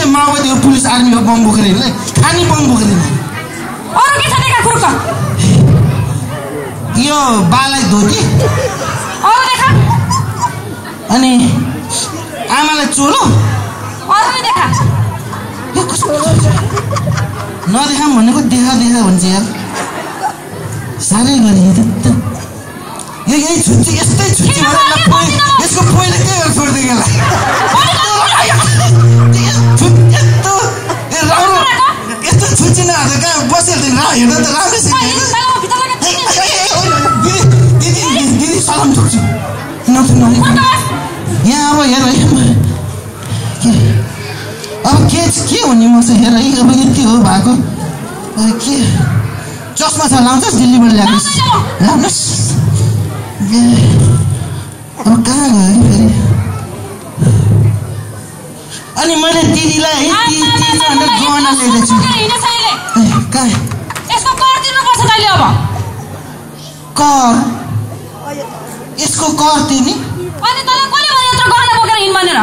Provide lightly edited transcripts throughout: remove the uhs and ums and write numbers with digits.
माओवादी हो police army हो बम बोकेर हिँड्ने खानी बम बोकेर हिँड्ने अरु के छ देखा खुर्क यो बालाई धोती अरु देखा अनि आमालाई चोलो अरु नि देखा यो कस्तो नदेखाम भनेको देखा देखा भन्छ यार साह्रै गरी यो यही छुच्ची यस्तै छुच्ची यसको पहिला के गरेर छोड्दै गेला यस्तो छुच्ची नहाल्दा कहाँ बसेर हेर्दा त राम्रै दिदी सलाम छोड्छु यहाँ अब हेर है अब के भन्ने म चाहिँ हेर है अब यति हो भएको के चस्मा छ लाउँछस् दिल्लीबाट ल्याएकोस् लाउनुहोस् अब कहाँ गयो फेरि अनि मैले दिदीलाई गहना ल्याएको छु कहाँ यसको कर तिर्नुपर्छ तैँले अब कर यसको कर तिर्ने अनि तँलाई कसले भन्यो यत्रो गहना बोकेर हिँड भनेर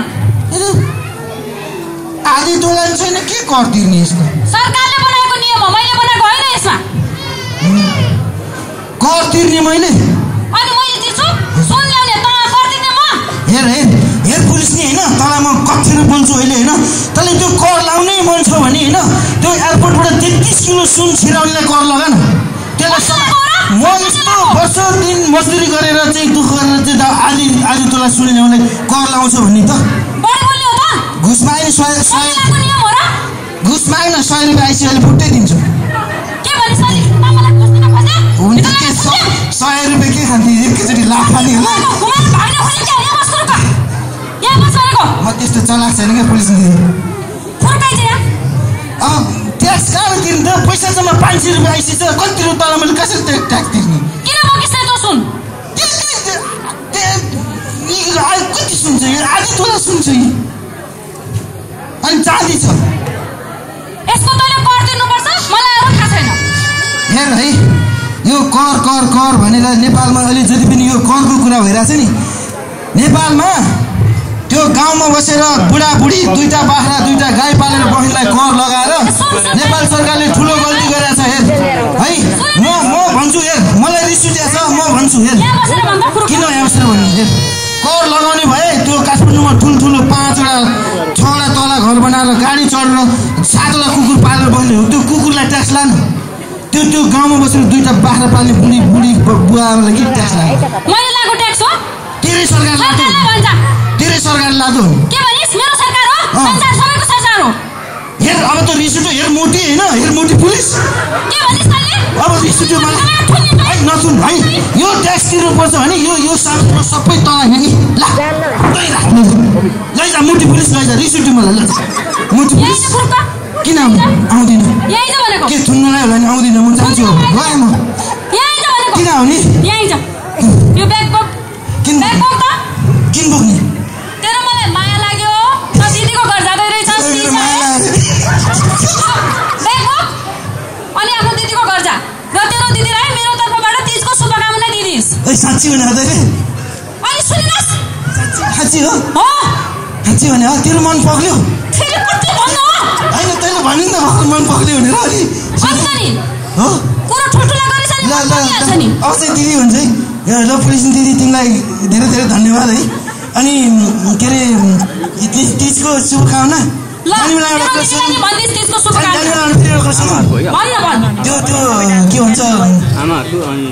आधी तोला छैन के कर तिर्ने यसको सरकारले बनाएको नियम हो मैले बनाएको होइन यसमा कर तिर्ने मैले अनि मैले तिर्छु सुन ल्याउने तँ कर तिर्ने म हेर पुलिस नि होइन तँलाई म कक्षेर बोल्छु अहिले होइन तँले त्यो कर लाउनै मन छ भने होइन त्यो एयरपोर्टबाट 33 किलो सुन छिराउनेलाई कर लगा न त्यसलाई म यस्तो वर्ष दिन मजदुरी गरेर चाहिँ दुःख गरेर चाहिँ आधी तोला सुन ल्याउनेलाई कर लाउँछु भन्ने त घुस माग्ने 100 घुस माग्न 100 रुपियाँ आइसक्यो अहिले फुट्टै दिन्छु हुन्छ के 100 रुपियाँ के खान्थे एकैचोटि लाख खाने होला म त्यस्तो चलाक छैन क्या पुलिस अब ट्याक्स कहाँ तिर्नु त पैसा जम्मा 500 रुपियाँ आइसक्छ कति रुपियाँ तल मैले कसरी ट्याक्स तिर्ने कति सुन्छ यो आधी तोला सुन्छ यो अनि चाँदी छ हेर है यो कर भनेर नेपालमा अहिले जति पनि यो करको कुरा भइरहेछ नि नेपालमा त्यो गाउँमा बसेर बुढाबुढी 2टा बाख्रा 2टा गाई पालेर बहिनीलाई कर लगाएर नेपाल सरकारले ठुलो गल्ती गरेछ हेर है म भन्छु हेर मलाई रिस उठेको छ म भन्छु हेर किन यहाँ बसेर भन्नु हेर कर लगाउने भए त्यो काठमाडौँमा ठुल्ठुलो 5वटा 6वटा तला घर बनाएर गाडी चढेर 7वटा कुकुर पालेर बस्ने हो त्यो कुकुरलाई ट्याक्स लानु त्यो गाउँमा बसेर 2टा बाख्रा पाल्ने बुढी बुवालाई के ट्याक्स लाग्यो तेरै सरकार लादो हेर अब त रिस उठ्यो हेर मोटी होइन हेर मोटी पुलिस अब रिस उठ्यो मलाई है नसुन है यो ट्याक्स तिर्नुपर्छ भने यो सबै तल लैजा मोटी पुलिस लैजा रिस उठ्यो मलाई लैजा मोटी पुलिस किन आउँदिन के थुन्नलाई होला नि आउँदिन म जान्छु गएँ म किन आउने किन बोक्ने तेरो मलाई माया लाग्यो त दिदीको घर जाँदै रहेछस् अनि आफ्नो दिदीको घर जा र तेरो दिदीलाई मेरो तर्फबाट तीजको शुभकामना दिदिस् साँच्ची भने अनि सुनिनस् साँच्ची हो साँच्ची भने तेरो मन पग्ल्यो होइन तैँले भन्नु नि त मन पग्ल्यो भनेर अनि हो कुरा ठुल्ठुला गरिस नि अब चाहिँ दिदी हुन्छ है ल पुलिस दिदी तिमीलाई धेरै धेरै धन्यवाद है अनि के अरे तीजको शुभकामना त्यो के भन्छ